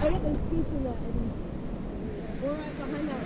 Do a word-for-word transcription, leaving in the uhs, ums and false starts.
Yeah, there's pizza in that. And we're right behind that